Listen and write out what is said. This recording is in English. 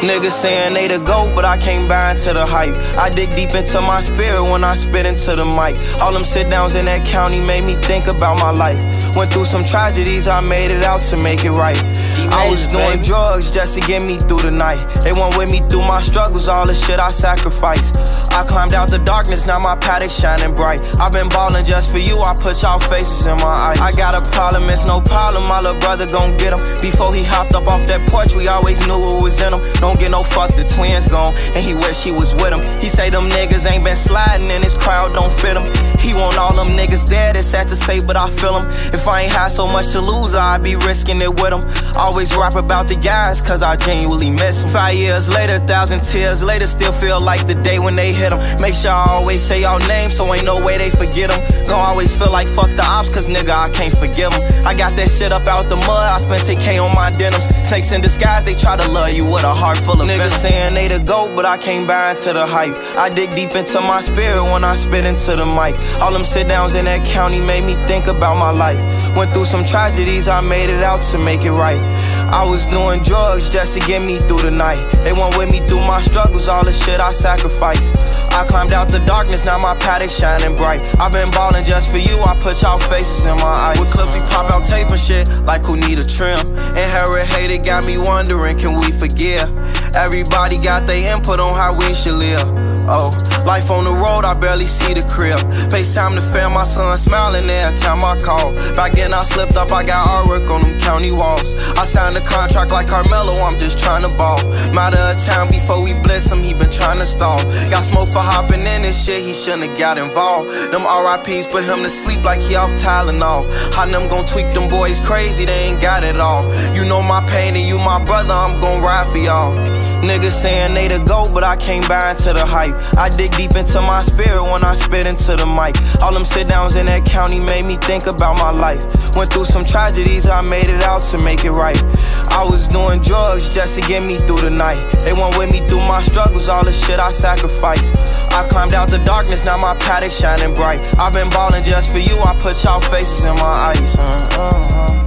Niggas saying they the GOAT, but I can't buy into the hype. I dig deep into my spirit when I spit into the mic. All them sit-downs in that county made me think about my life. Went through some tragedies, I made it out to make it right. I was doing drugs just to get me through the night. They went with me through my struggles, all the shit I sacrificed. I climbed out the darkness, now my paddock shining bright. I've been ballin' just for you, I put y'all faces in my eyes. I got a problem, it's no problem, my little brother gon' get him. Before he hopped up off that porch, we always knew what was in him. Don't get no fuck, the twins gone, and he wish he was with him. He say them niggas ain't been sliding and his crowd don't fit him. He want all them niggas dead, it's sad to say, but I feel him. If I ain't had so much to lose, I'd be risking it with him. Always rap about the guys, cause I genuinely miss him. 5 years later, 1,000 tears later, still feel like the day when they hit him. Make sure I always say y'all names, so ain't no way they forget him. Gon' always feel like fuck the ops, cause nigga, I can't forgive him. I got that shit up out the mud, I spent 10K on my denims. Snakes in disguise, they try to love you with a heart full of niggas saying they the GOAT, but I can't buy into the hype. I dig deep into my spirit when I spit into the mic. All them sit-downs in that county made me think about my life. Went through some tragedies, I made it out to make it right. I was doing drugs just to get me through the night. They went with me through my struggles, all the shit I sacrificed. I climbed out the darkness, now my paddock shining bright. I've been ballin' just for you, I put y'all faces in my eyes. With clips we pop out tape and shit, like who need a trim. Inherit hate, it got me wondering, can we forgive? Everybody got their input on how we should live. Oh, life on the road, I barely see the crib. FaceTime the fam, my son smiling every time I call. Back then I slipped up, I got artwork on them county walls. I signed a contract like Carmelo, I'm just trying to ball. Matter of time before we blitz him, he been trying to stall. Got smoke for hopping in this shit, he shouldn't have got involved. Them RIPs put him to sleep like he off Tylenol. How them gon' tweak them boys crazy, they ain't got it all. You know my pain and you my brother, I'm gon' ride for y'all. Niggas saying they the GOAT, but I can't buy into the hype. I dig deep into my spirit when I spit into the mic. All them sit-downs in that county made me think about my life. Went through some tragedies, I made it out to make it right. I was doing drugs just to get me through the night. They went with me through my struggles, all the shit I sacrificed. I climbed out the darkness, now my paddock shining bright. I've been ballin' just for you, I put y'all faces in my eyes.